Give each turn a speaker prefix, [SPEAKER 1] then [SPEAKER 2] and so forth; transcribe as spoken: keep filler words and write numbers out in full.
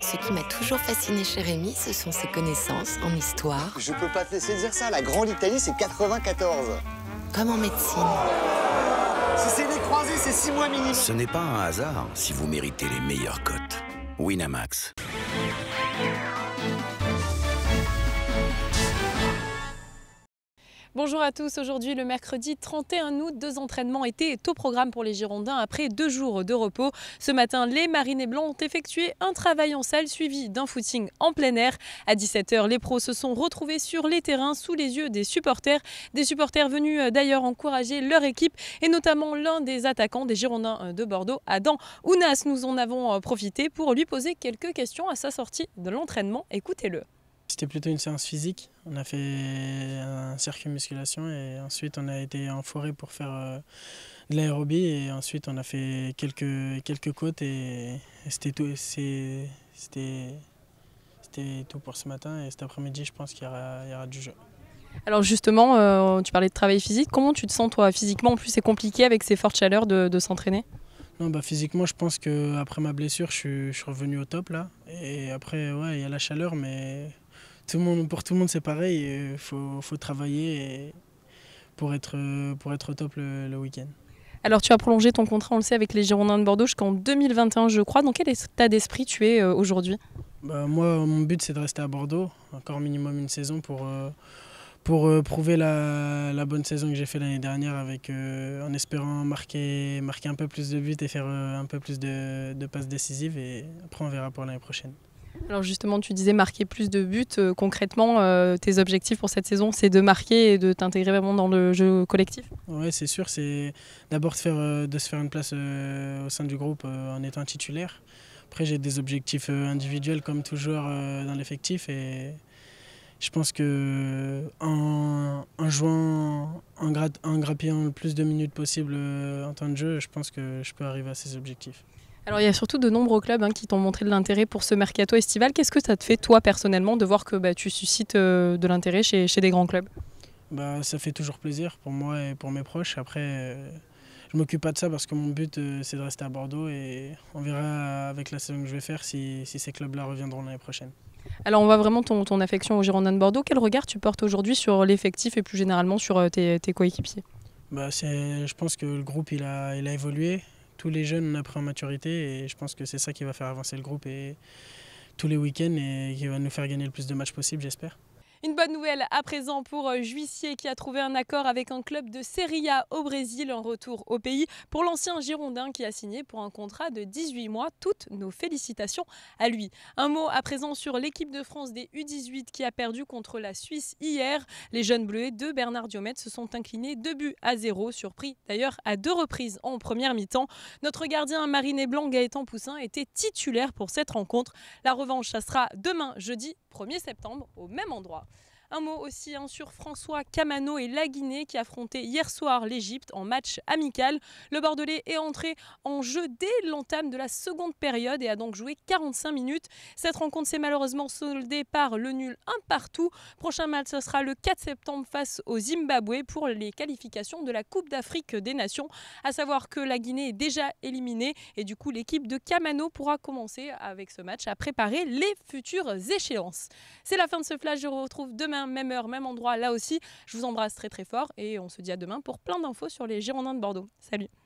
[SPEAKER 1] Ce qui m'a toujours fasciné chez Rémi, ce sont ses connaissances en histoire.
[SPEAKER 2] Je peux pas te laisser dire ça, la grande Italie, c'est quatre-vingt-quatorze.
[SPEAKER 1] Comme en médecine.
[SPEAKER 2] Si c'est les croisés, c'est six mois minimum.
[SPEAKER 3] Ce n'est pas un hasard si vous méritez les meilleures cotes. Winamax.
[SPEAKER 4] Bonjour à tous, aujourd'hui le mercredi trente et un août, deux entraînements étaient au programme pour les Girondins après deux jours de repos. Ce matin, les Marinés Blancs ont effectué un travail en salle suivi d'un footing en plein air. À dix-sept heures, les pros se sont retrouvés sur les terrains sous les yeux des supporters. Des supporters venus d'ailleurs encourager leur équipe et notamment l'un des attaquants des Girondins de Bordeaux, Adam Ounas. Nous en avons profité pour lui poser quelques questions à sa sortie de l'entraînement. Écoutez-le.
[SPEAKER 5] C'était plutôt une séance physique. On a fait un circuit musculation et ensuite on a été en forêt pour faire euh, de l'aérobie et ensuite on a fait quelques, quelques côtes et, et c'était tout, c'était, c'était tout pour ce matin et cet après-midi je pense qu'il y aura, il y aura du jeu.
[SPEAKER 4] Alors justement, euh, tu parlais de travail physique. Comment tu te sens toi physiquement? En plus c'est compliqué avec ces fortes chaleurs de, de s'entraîner.
[SPEAKER 5] Non, bah, physiquement je pense qu'après ma blessure je suis, je suis revenu au top là. Et après ouais, il y a la chaleur mais... Tout le monde, pour tout le monde, c'est pareil. Il faut, faut travailler pour être, pour être au top le, le week-end.
[SPEAKER 4] Alors, tu as prolongé ton contrat, on le sait, avec les Girondins de Bordeaux jusqu'en deux mille vingt et un, je crois. Dans quel état d'esprit tu es euh, aujourd'hui?
[SPEAKER 5] Bah, moi, mon but, c'est de rester à Bordeaux, encore minimum une saison pour, euh, pour euh, prouver la, la bonne saison que j'ai fait l'année dernière, avec, euh, en espérant marquer, marquer un peu plus de buts et faire euh, un peu plus de, de passes décisives. Et après, on verra pour l'année prochaine.
[SPEAKER 4] Alors justement, tu disais marquer plus de buts. Euh, concrètement, euh, tes objectifs pour cette saison, c'est de marquer et de t'intégrer vraiment dans le jeu collectif?
[SPEAKER 5] Oui, c'est sûr. C'est d'abord de, faire, de se faire une place euh, au sein du groupe euh, en étant titulaire. Après, j'ai des objectifs euh, individuels comme tout joueur euh, dans l'effectif. Et je pense qu'en en jouant, en, grat, en grappillant le plus de minutes possible euh, en temps de jeu, je pense que je peux arriver à ces objectifs.
[SPEAKER 4] Alors il y a surtout de nombreux clubs hein, qui t'ont montré de l'intérêt pour ce mercato estival. Qu'est-ce que ça te fait toi personnellement de voir que bah, tu suscites euh, de l'intérêt chez, chez des grands clubs?
[SPEAKER 5] Bah, ça fait toujours plaisir pour moi et pour mes proches. Après, euh, je ne m'occupe pas de ça parce que mon but euh, c'est de rester à Bordeaux et on verra avec la saison que je vais faire si, si ces clubs-là reviendront l'année prochaine.
[SPEAKER 4] Alors on voit vraiment ton, ton affection aux Girondins de Bordeaux. Quel regard tu portes aujourd'hui sur l'effectif et plus généralement sur euh, tes, tes coéquipiers?
[SPEAKER 5] Bah, je pense que le groupe il a, il a évolué. Tous les jeunes on a pris en maturité et je pense que c'est ça qui va faire avancer le groupe et tous les week-ends et qui va nous faire gagner le plus de matchs possible, j'espère.
[SPEAKER 4] Une bonne nouvelle à présent pour Juissier qui a trouvé un accord avec un club de Serie A au Brésil, un retour au pays pour l'ancien Girondin qui a signé pour un contrat de dix-huit mois. Toutes nos félicitations à lui. Un mot à présent sur l'équipe de France des U dix-huit qui a perdu contre la Suisse hier. Les jeunes bleuets de Bernard Diomède se sont inclinés deux buts à zéro, surpris d'ailleurs à deux reprises en première mi-temps. Notre gardien mariné blanc Gaëtan Poussin était titulaire pour cette rencontre. La revanche, ça sera demain jeudi premier septembre au même endroit. Un mot aussi hein, sur François Camano et la Guinée qui affrontaient hier soir l'Égypte en match amical. Le Bordelais est entré en jeu dès l'entame de la seconde période et a donc joué quarante-cinq minutes. Cette rencontre s'est malheureusement soldée par le nul un partout. Prochain match, ce sera le quatre septembre face au Zimbabwe pour les qualifications de la Coupe d'Afrique des Nations. À savoir que la Guinée est déjà éliminée et du coup l'équipe de Camano pourra commencer avec ce match à préparer les futures échéances. C'est la fin de ce flash, je vous retrouve demain. Même heure, même endroit, là aussi. Je vous embrasse très très fort et on se dit à demain pour plein d'infos sur les Girondins de Bordeaux. Salut!